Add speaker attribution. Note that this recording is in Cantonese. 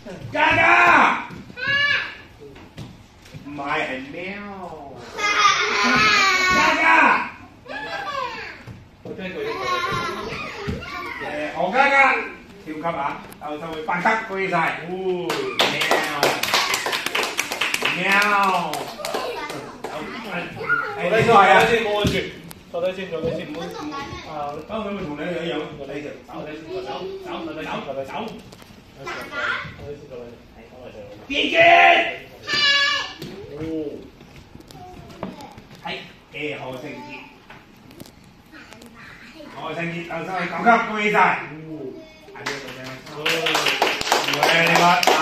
Speaker 1: 嘎嘎，唔係係喵。嘎嘎，我聽過呢個。何嘉嘉跳級啊！就會8級舉晒。喵。坐低先，冇住。坐低先，唔好。啊，等佢咪同你一樣，坐低先。走，走。邊嘅？哦。係嘅，何成傑。何成傑就上去9級，恭喜晒！係呢個啫。喂，你個。